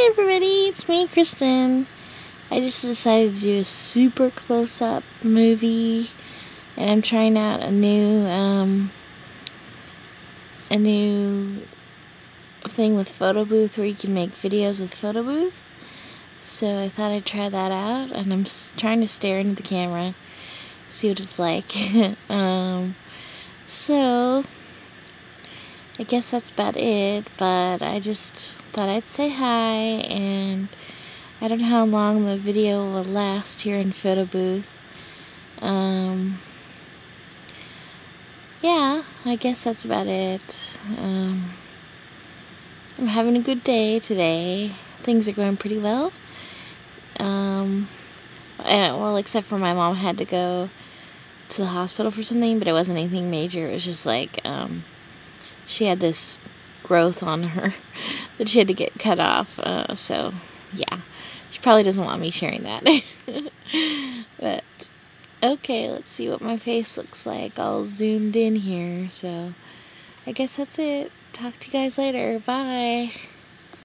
Hi everybody, it's me, Kristen. I just decided to do a super close-up movie, and I'm trying out a new thing with photobooth where you can make videos with photobooth. So I thought I'd try that out, and I'm trying to stare into the camera, see what it's like. So I guess that's about it, but I just thought I'd say hi, and I don't know how long the video will last here in photobooth. Yeah, I guess that's about it. I'm having a good day today. Things are going pretty well. Well, except for my mom had to go to the hospital for something, but it wasn't anything major. It was just like, she had this growth on her that she had to get cut off, so yeah, she probably doesn't want me sharing that. But okay, let's see what my face looks like all zoomed in here. So I guess that's it. Talk to you guys later. Bye.